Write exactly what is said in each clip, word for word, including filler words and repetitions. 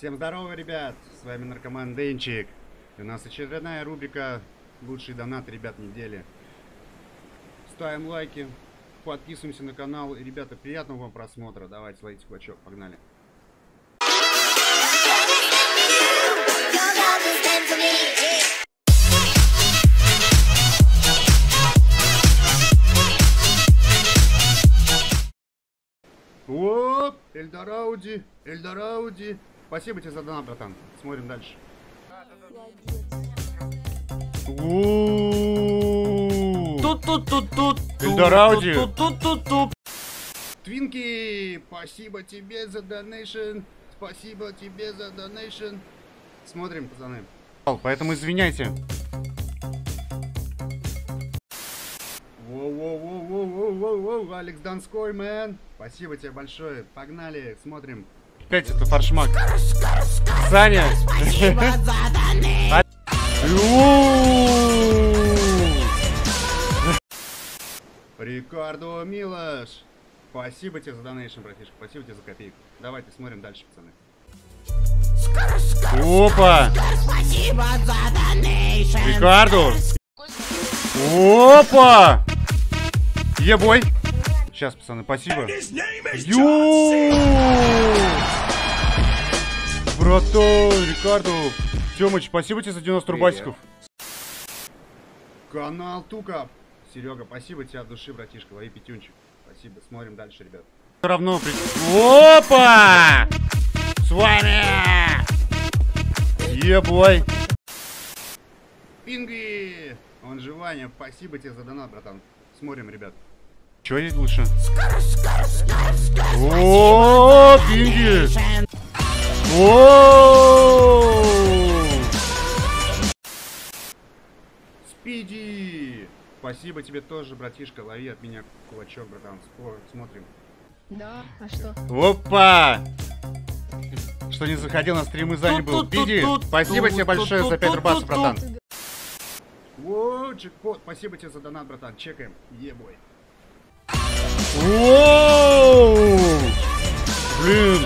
Всем здорово, ребят! С вами Наркоман Денчик. И у нас очередная рубрика «Лучший донат, ребят, недели». Ставим лайки, подписываемся на канал. И, ребята, приятного вам просмотра. Давайте, ловите кулачок, погнали. Оп! Эльдорауди! Эльдорауди! Спасибо тебе за донат, братан. Смотрим дальше. Тут-тут-тут-тут. Эльдорауди! Тут-тут-тут-тут. Твинки! Спасибо тебе за донейшн! Спасибо тебе за донейшн! Смотрим, пацаны. Поэтому извиняйте. Воу-воу-воу-воу-воу-воу-воу, Алекс Донской, мэн. Спасибо тебе большое. Погнали, смотрим. Опять это фаршмак. Саня. Рикардо Милош. Спасибо тебе за донейшн, братишка. Спасибо тебе за копейку. Давайте смотрим дальше, пацаны. Опа! Рикардо! Опа! Ебой! Сейчас, пацаны, спасибо. Ю! Братан, Рикардо! Тёмыч, спасибо тебе за девяносто рубасиков. Канал Тука. Серега, спасибо тебе от души, братишка. Лови пятюнчик. Спасибо. Смотрим дальше, ребят. Все равно... При... Опа! С вами! Ебой! Пинги! Он же Ваня. Спасибо тебе за донат, братан. Смотрим, ребят. Чего здесь лучше? О, пинги! О! Спиди! Спасибо тебе тоже, братишка. Лови от меня кулачок, братан. Смотрим. Да, а что? Опа! Что не заходил на стримы, занят был. Спиди! Спасибо тебе большое за пять рубасов, братан. О, джекпот. Спасибо тебе за донат, братан. Чекаем. Ебой. Оу! Блин.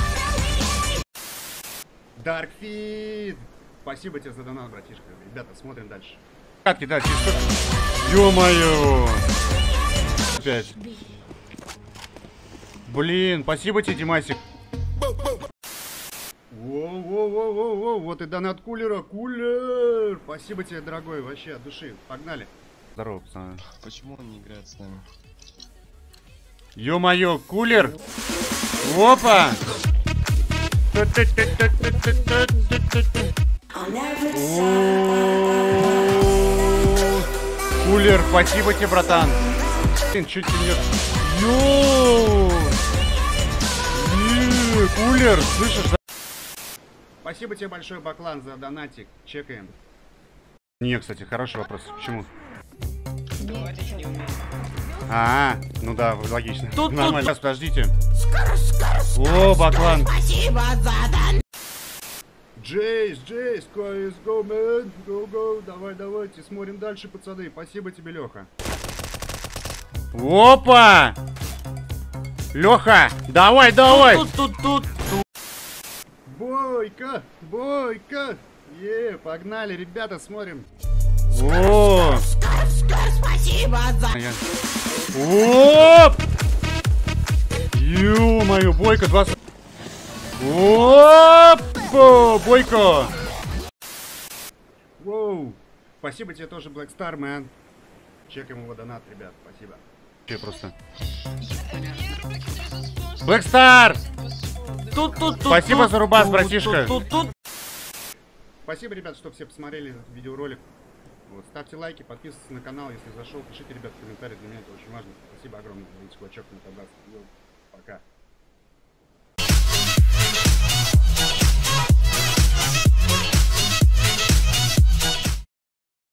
Даркфит. Спасибо тебе за донат, братишка. Ребята, смотрим дальше. Катки, да, через сколько? Ё-моё! Опять. Блин, спасибо тебе, Димасик. Воу-воу-воу-воу-воу, вот и донат кулера, кулер! Спасибо тебе, дорогой, вообще от души. Погнали. Здорово, пацаны. Почему он не играет с нами? Ё-моё, кулер! Опа! Кулер, спасибо тебе, братан. Чуть нет. Ё! Кулер, слышишь? Спасибо тебе большое, Баклан, за донатик. Чекаем. Не, кстати, хороший вопрос. Почему? А, ну да, логично. Тут, нормально. тут, Сейчас, подождите. О, Баклан. Джейс, Джейс, let's go, man. Go, go. Давай, давайте. Смотрим дальше, пацаны. Спасибо тебе, Леха. Опа! Леха, давай, давай. Тут, тут, тут, тут. Бойко, бойко. Е, погнали, ребята, смотрим. О! Спасибо за... Оп! Ё-моё, Бойко, двадцать... Оп! Бойко! Воу! Спасибо тебе тоже, Black Star, man. Чекаем его донат, ребят, спасибо. Че просто? Black Star! Тут, тут, тут, спасибо тут, за рубас, тут, братишка. Тут, тут, тут. Спасибо, ребят, что все посмотрели этот видеоролик. Вот, ставьте лайки, подписывайтесь на канал, если зашел. Пишите, ребят, в комментариях, для меня это очень важно. Спасибо огромное за кулачок на Пока.